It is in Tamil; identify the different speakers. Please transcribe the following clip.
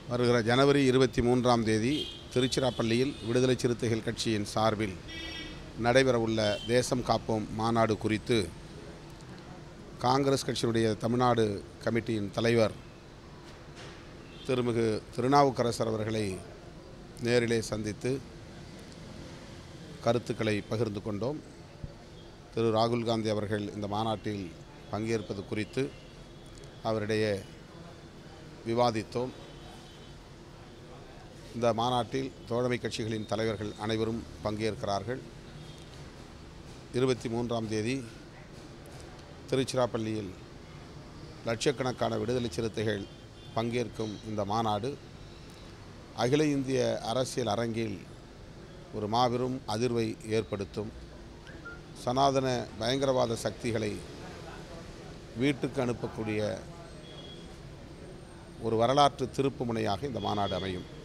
Speaker 1: வருகிற ஜனவரி 23ஆம் தேதி திருச்சிராப்பள்ளியில் விடுதலை சிறுத்தைகள் கட்சியின் சார்பில் நடைபெறவுள்ள தேசம் காப்போம் மாநாடு குறித்து காங்கிரஸ் கட்சியினுடைய தமிழ்நாடு கமிட்டியின் தலைவர் திருமிகு திருநாவுக்கரசர் அவர்களை நேரிலே சந்தித்து கருத்துக்களை பகிர்ந்து கொண்டோம். திரு ராகுல் காந்தி அவர்கள் இந்த மாநாட்டில் பங்கேற்பது குறித்து அவரிடையே விவாதித்தோம். இந்த மாநாட்டில் தோழமை கட்சிகளின் தலைவர்கள் அனைவரும் பங்கேற்கிறார்கள். 23ஆம் தேதி திருச்சிராப்பள்ளியில் லட்சக்கணக்கான விடுதலை சிறுத்தைகள் பங்கேற்கும் இந்த மாநாடு அகில இந்திய அரசியல் அரங்கில் ஒரு மாபெரும் அதிர்வை ஏற்படுத்தும். சனாதன பயங்கரவாத சக்திகளை வீட்டுக்கு அனுப்பக்கூடிய ஒரு வரலாற்று திருப்பு முனையாக இந்த மாநாடு அமையும்.